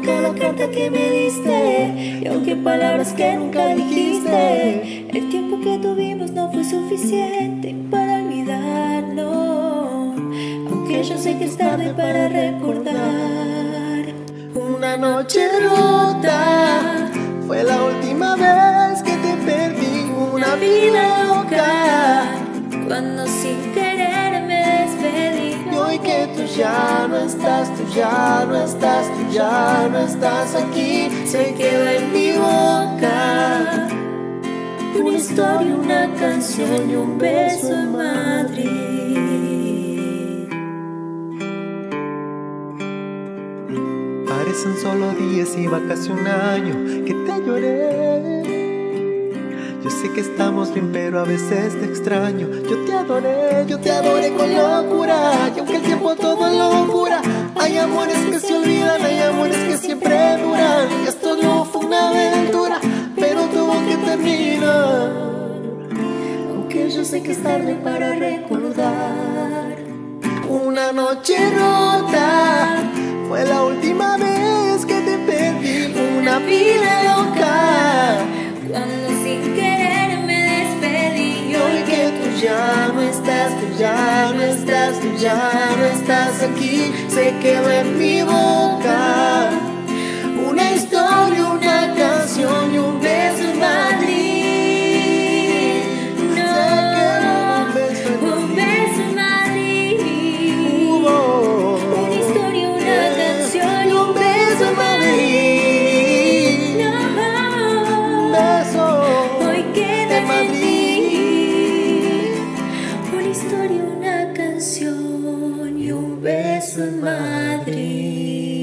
cada carta que me diste, y aunque palabras que nunca dijiste, el tiempo que tuvimos no fue suficiente para olvidarnos, aunque yo sé que es tarde para recordar. Una noche rota fue la última vez que te perdí. Una vida loca cuando sin querer me despedí. Y hoy que tú ya no estás, tú ya no estás, tú ya no estás aquí, se quedó en mi boca una historia, una canción y un beso en Madrid. Parecen solo días y va casi un año que te lloré. Yo sé que estamos bien, pero a veces te extraño. Yo te adoré con locura. Y aunque el tiempo todo lo cura, hay amores que se olvidan, hay amores que siempre duran. Y esto no fue una aventura, pero tuvo que terminar. Aunque yo sé que es tarde para recordar. Una noche rota fue la última vez que te perdí. Una vida loca cuando sin querer me despedí. Y hoy que tú ya no estás, tú ya no estás, tú ya no estás aquí, se quedó en mi boca una historia, una canción y un beso en Madrid. Un beso en Madrid. Una historia, una canción y un beso en Madrid. Un beso hoy queda en Madrid. Una historia, una canción y un beso en Madrid.